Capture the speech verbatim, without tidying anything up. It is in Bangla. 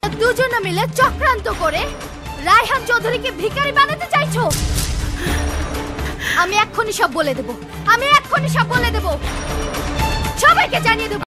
দুজনে মিলে চক্রান্ত করে রায়হান চৌধুরীকে ভিখারি বানাতে চাইছো। আমি এক্ষুনি সব বলে দেব, আমি এক্ষুনি সব বলে দেব, সবাইকে জানিয়ে দেব।